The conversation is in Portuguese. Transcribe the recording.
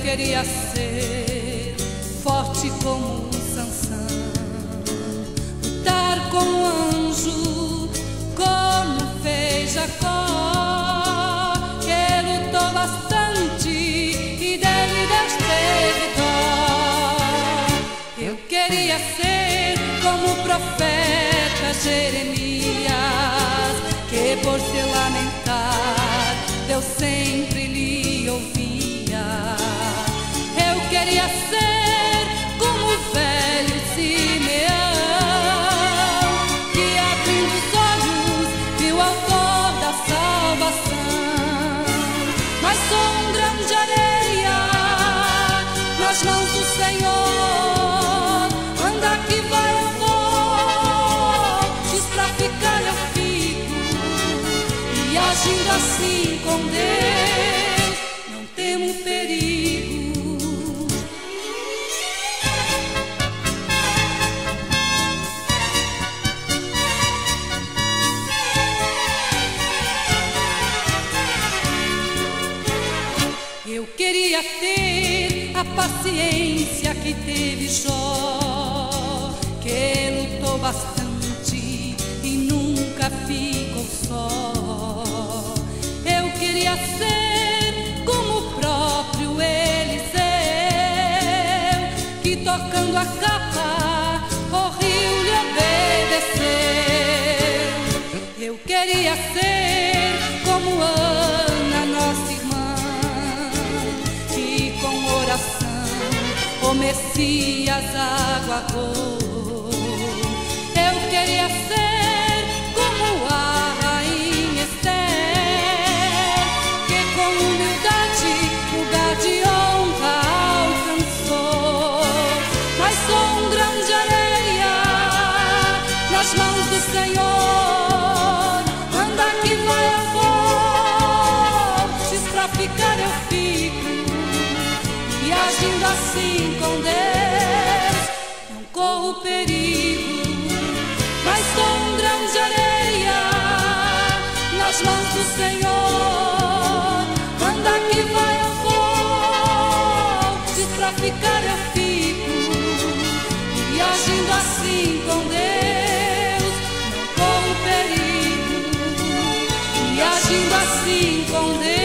queria ser forte como Sansão, lutar com o anjo como fez Jacó, que lutou bastante e dele Deus teve dó. Eu queria ser como o profeta Jeremias, que por se lamentar Deus sempre lhe ouvia. Eu queria ser como o velho Simeão, que abrindo os olhos viu o autor da salvação. Mas sou um grão de areia nas mãos do Senhor, anda que vai eu vou, diz pra ficar eu fico, e agindo assim com Deus não temo perigo. Eu queria ter a paciência que teve Jó, que lutou bastante e nunca ficou só. Eu queria ser como o próprio Eliseu, que tocando a capa o rio lhe obedeceu. Eu queria ser como Ana, nossa irmã, que com oração o Messias aguardou. Eu queria ser como a rainha Esther, que com humildade lugar de honra alcançou. Mas sou um grão de areia nas mãos do Senhor, anda que vai eu vou, diz pra ficar eu fico, e agindo assim com Deus não corro perigo. Mas sou um grão de areia nas mãos do Senhor, anda que vai eu vou, diz pra ficar eu fico, e agindo assim com Deus não corro perigo, e agindo assim com Deus